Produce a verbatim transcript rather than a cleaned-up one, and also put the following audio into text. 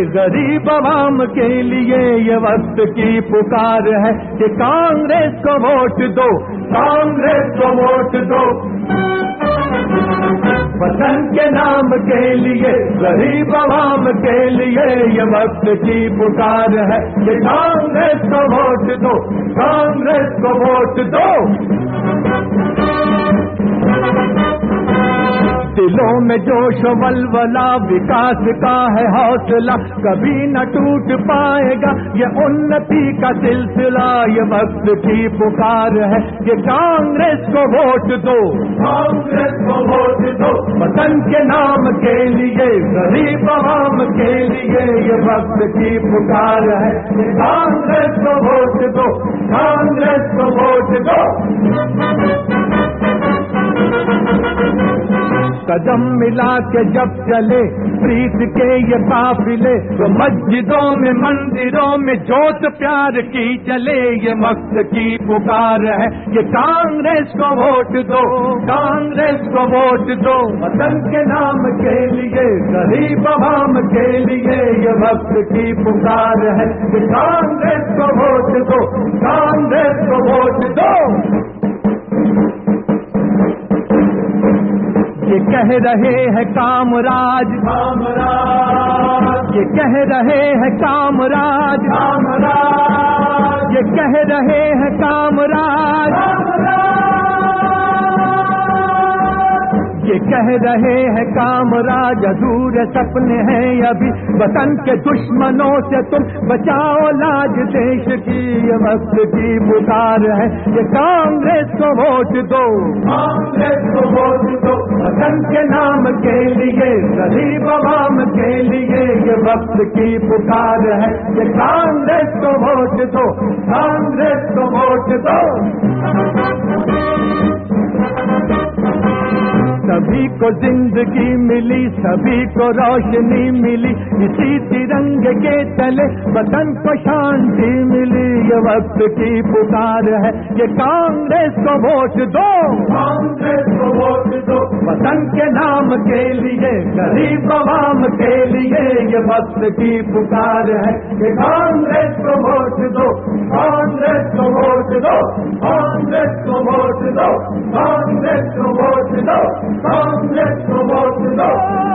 غریب عوام کے لیے یہ وقت کی پکار ہے کہ کانگریس کو ووٹ دو، کانگریس کو ووٹ دو، وطن کے نام کے لیے، غریب عوام کے لیے یہ وقت کی پکار ہے کہ کانگریس کو ووٹ دو، کانگریس کو ووٹ دو۔ دلوں میں جوش و ولولہ، وکاس کا ہے حوصلہ، کبھی نہ ٹوٹ پائے گا یہ انتی کا سلسلہ۔ یہ وقت کی پکار ہے کہ کانگریس کو ووٹ دو، کانگریس کو ووٹ دو، وطن کے نام کے لیے، غریب عوام کے لیے یہ وقت کی پکار ہے کہ کانگریس کو ووٹ دو، کانگریس کو ووٹ دو۔ قدم ملا کے جب چلے پریت کے یہ قافلے، تو مسجدوں میں مندروں میں جوت پیار کی جلے۔ یہ وقت کی پکار ہے کہ کانگریس کو ووٹ دو، کانگریس کو ووٹ دو، وطن کے نام کے لیے، غریب عوام کے لیے یہ وقت کی پکار ہے کہ کانگریس کو ووٹ دو، کانگریس کو ووٹ دو۔ یہ کہہ رہے ہیں کامراج، کامراج، یہ کہہ رہے ہیں کامراج، کامراج، یہ کہہ رہے ہیں کامراج، یہ کہہ رہے ہیں کامراج، ادھورے سپنے ہیں ابھی، وطن کے دشمنوں سے تم بچاؤ لاج دیش کی۔ یہ وقت کی پکار ہے کہ کانگریس کو ووٹ دو، کانگریس کو ووٹ دو، وطن کے نام کے لیے، غریب عوام کے لیے یہ وقت کی پکار ہے کہ کانگریس کو ووٹ دو، کانگریس کو ووٹ دو۔ سبھی کو زندگی ملی، سبھی کو روشنی ملی، اسی ترنگے کے تلے وطن کو شانتی ملی۔ یہ وقت کی پکار ہے کہ کانگریس کو ووٹ دو، کانگریس کو ووٹ دو، وطن کے نام کے لیے، غریب عوام کے لیے یہ وقت کی پکار ہے کہ کانگریس کو ووٹ دو، کانگریس کو ووٹ دو، کانگریس کو ووٹ دو، کانگریس کو ووٹ دو، کانگریس کو ووٹ دو۔